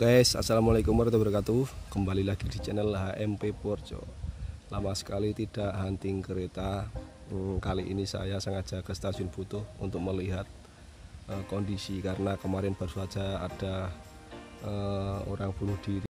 guys, assalamualaikum warahmatullahi wabarakatuh. Kembali lagi di channel HMP Purworejo. Lama sekali tidak hunting kereta. Kali ini saya sengaja ke Stasiun Butuh untuk melihat kondisi, karena kemarin baru saja ada orang bunuh diri.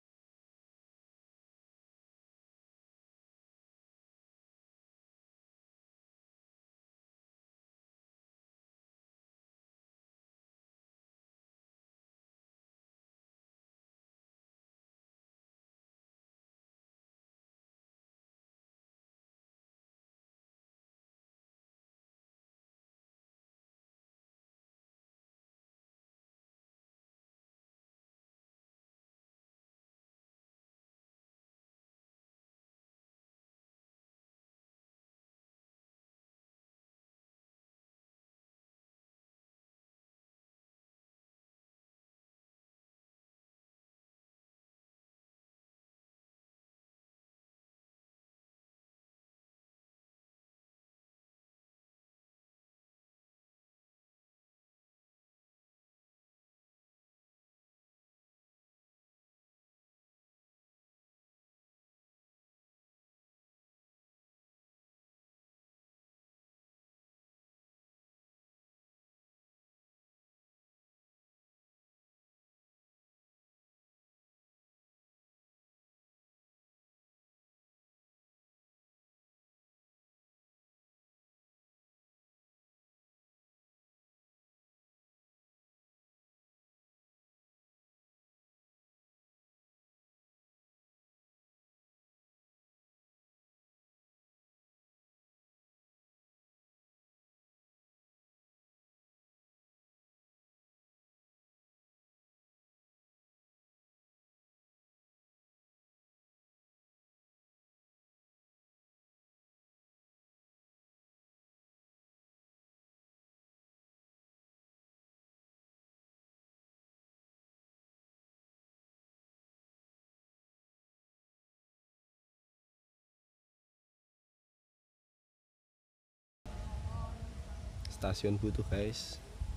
Stasiun Butuh guys,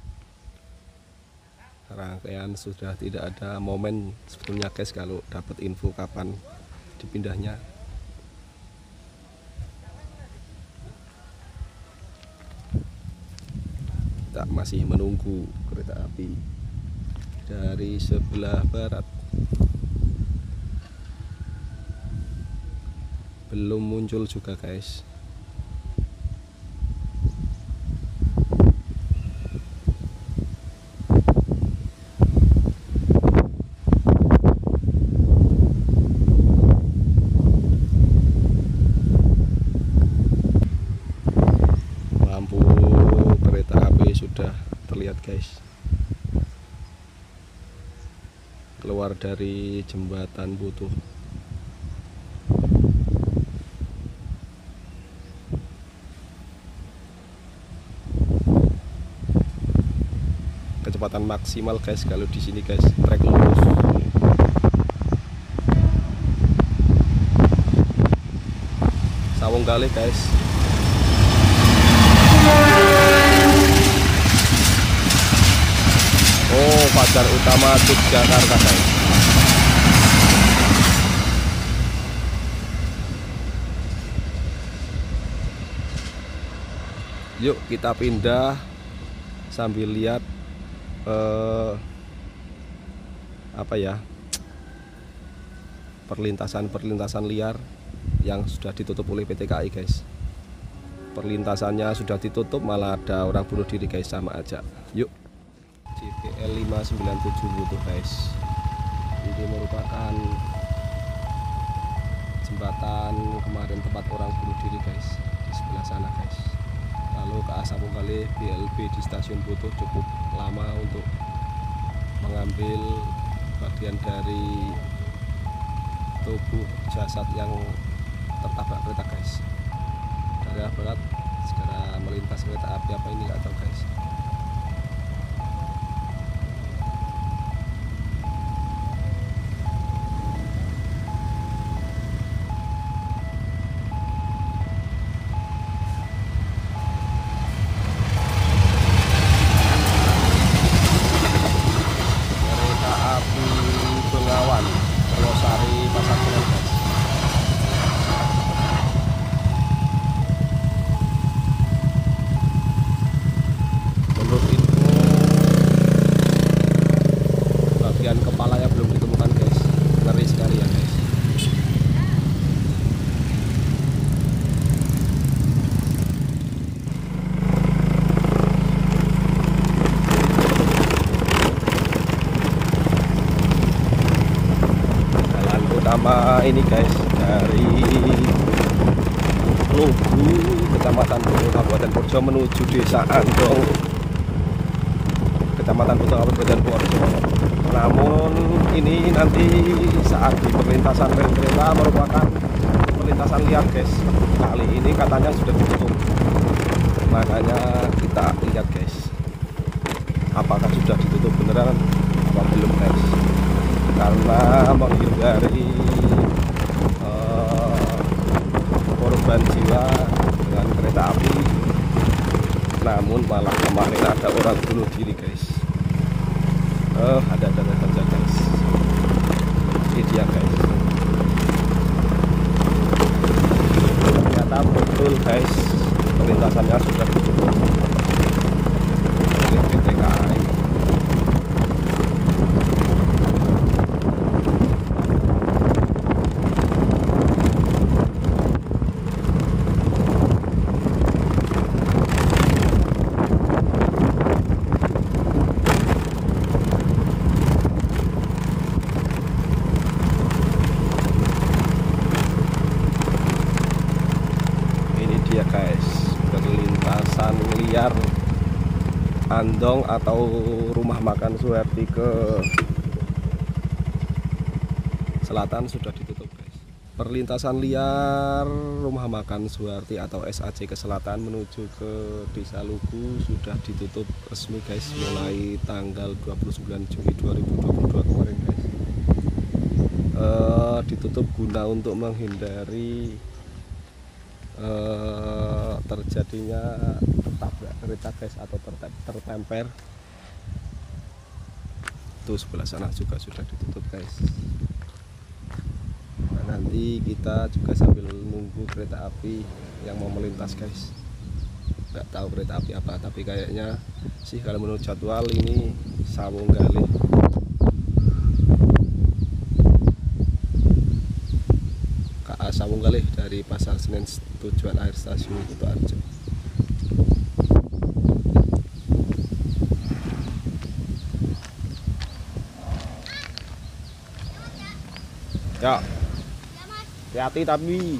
rangkaian sudah tidak ada momen sebetulnya guys kalau dapat info kapan dipindahnya. Kita masih menunggu kereta api dari sebelah barat, belum muncul juga guys. Lampu kereta api sudah terlihat guys, keluar dari jembatan Butuh. Kecepatan maksimal guys kalau di sini guys, trek lurus. Sawung kali guys. Oh, Pagar Utama Yogyakarta guys. Yuk kita pindah sambil lihat perlintasan liar yang sudah ditutup oleh PT KAI guys. Perlintasannya sudah ditutup, malah ada orang bunuh diri guys, sama aja. Yuk. JPL 597 Butuh guys. Ini merupakan jembatan kemarin tempat orang bunuh diri guys, di sebelah sana guys. Lalu ke Sambungkali BLB di Stasiun Butuh cukup lama untuk mengambil bagian dari tubuh jasad yang tertabrak kereta guys. Dari arah barat segera melintas kereta api apa ini nggak tahu guys. ini guys, dari Lugu Kecamatan Butuh Kabupaten Purjo menuju Desa Andong Kecamatan Butuh Kabupaten Purjo. Namun ini nanti saat di perlintasan rel kereta merupakan perlintasan liar guys. Kali ini katanya sudah ditutup, makanya kita lihat guys apakah sudah ditutup beneran apa belum guys, karena menghindari korban jiwa dengan kereta api, namun malah kemarin ada orang bunuh diri guys. Ada saja guys, ini dia guys, ternyata betul guys perlintasannya sudah ditutup oleh PT KAI. Ya guys, perlintasan liar Andong atau rumah makan Suherti ke selatan sudah ditutup guys. Perlintasan liar rumah makan Suherti atau SAC ke selatan menuju ke Desa Lugu sudah ditutup resmi guys, mulai tanggal 29 Juli 2022 kemarin guys. Ditutup guna untuk menghindari terjadinya tabrak kereta guys atau tertemper. Tuh sebelah sana juga sudah ditutup guys. Nah, nanti kita juga sambil nunggu kereta api yang mau melintas guys. Nggak tahu kereta api apa, tapi kayaknya sih kalau menurut jadwal ini Sawunggalih. Sawunggalih dari Pasar Senen tujuan akhir stasiun Kutoarjo. Ya, hati-hati tapi.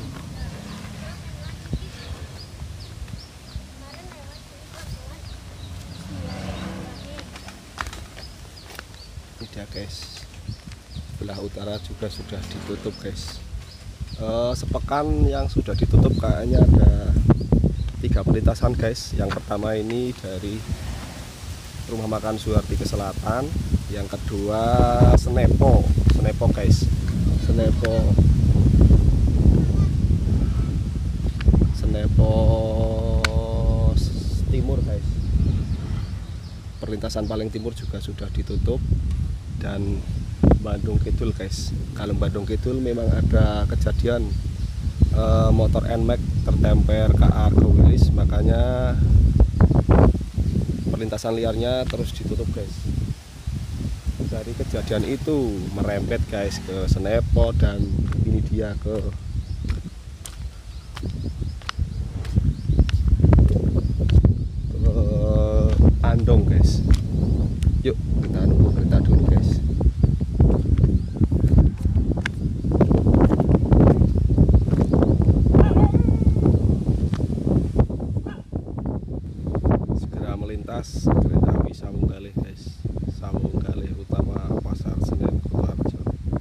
Ini dia guys, sebelah utara juga sudah ditutup guys. Sepekan yang sudah ditutup kayaknya ada 3 perlintasan guys. Yang pertama ini dari rumah makan Suherti ke selatan, yang kedua Senepo guys, Senepo timur guys. Perlintasan paling timur juga sudah ditutup, dan Bandung Kidul guys. Kalau Bandung Kidul memang ada kejadian motor NMAX tertemper KA Argo Wilis, makanya perlintasan liarnya terus ditutup guys. Dari kejadian itu merembet guys ke Senepo, dan ini dia ke Andong guys. Yuk kita nunggu kereta dulu guys. Melintas kereta api Sawunggalih guys, Sawunggalih utama Pasar Senen Kutoarjo.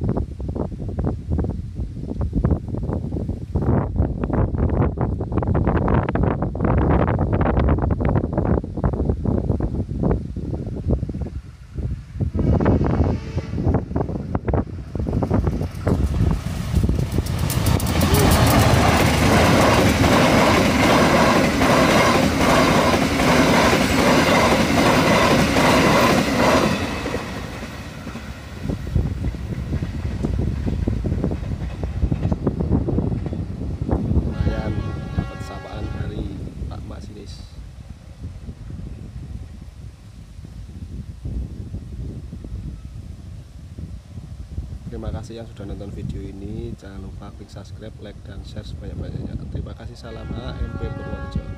Terima kasih yang sudah nonton video ini. Jangan lupa klik subscribe, like, dan share sebanyak-banyaknya. Terima kasih. Salam AMP Purworejo.